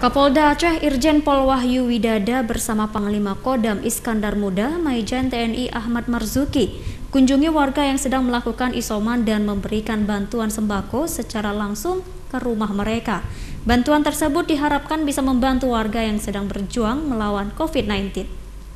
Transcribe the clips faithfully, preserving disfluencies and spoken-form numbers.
Kapolda Aceh Irjen Pol Wahyu Widada bersama Panglima Kodam Iskandar Muda Maijen T N I Ahmad Marzuki kunjungi warga yang sedang melakukan isoman dan memberikan bantuan sembako secara langsung ke rumah mereka. Bantuan tersebut diharapkan bisa membantu warga yang sedang berjuang melawan COVID sembilan belas.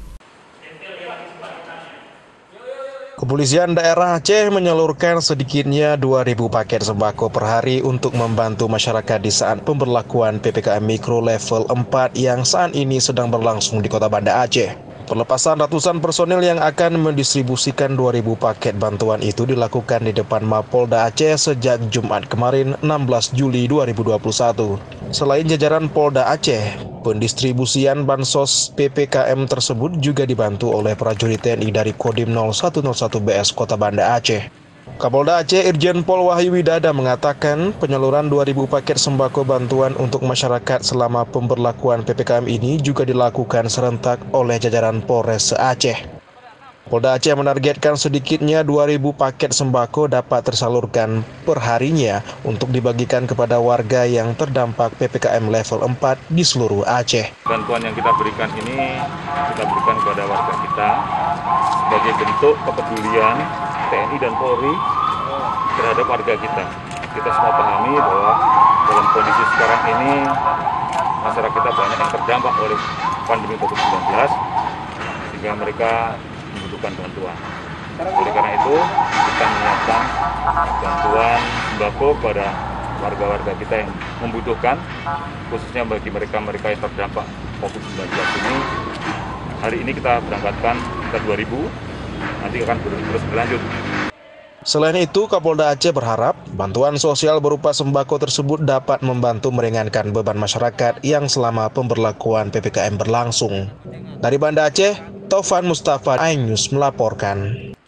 Kepolisian daerah Aceh menyalurkan sedikitnya dua ribu paket sembako per hari untuk membantu masyarakat di saat pemberlakuan P P K M Mikro level empat yang saat ini sedang berlangsung di Kota Banda Aceh. Perlepasan ratusan personil yang akan mendistribusikan dua ribu paket bantuan itu dilakukan di depan Mapolda Aceh sejak Jumat kemarin enam belas Juli dua ribu dua puluh satu. Selain jajaran Polda Aceh, pendistribusian bansos P P K M tersebut juga dibantu oleh prajurit T N I dari Kodim nol satu nol satu B S Kota Banda Aceh. Kapolda Aceh Irjen Pol Wahyu Widada mengatakan penyaluran dua ribu paket sembako bantuan untuk masyarakat selama pemberlakuan P P K M ini juga dilakukan serentak oleh jajaran Polres Aceh. Polda Aceh menargetkan sedikitnya dua ribu paket sembako dapat tersalurkan perharinya untuk dibagikan kepada warga yang terdampak P P K M level empat di seluruh Aceh. Bantuan yang kita berikan ini kita berikan kepada warga kita sebagai bentuk kepedulian T N I dan Polri terhadap warga kita. Kita semua pahami bahwa dalam kondisi sekarang ini masyarakat kita banyak yang terdampak oleh pandemi COVID sembilan belas sehingga mereka membutuhkan bantuan. Oleh karena itu kita menyiapkan bantuan sembako kepada warga-warga kita yang membutuhkan, khususnya bagi mereka-mereka yang terdampak COVID sembilan belas ini. Hari ini kita berangkatkan ke dua ribu, nanti akan terus berlanjut. Selain itu, Kapolda Aceh berharap bantuan sosial berupa sembako tersebut dapat membantu meringankan beban masyarakat yang selama pemberlakuan P P K M berlangsung. Dari Banda Aceh, Taufan Mustafa, iNews melaporkan.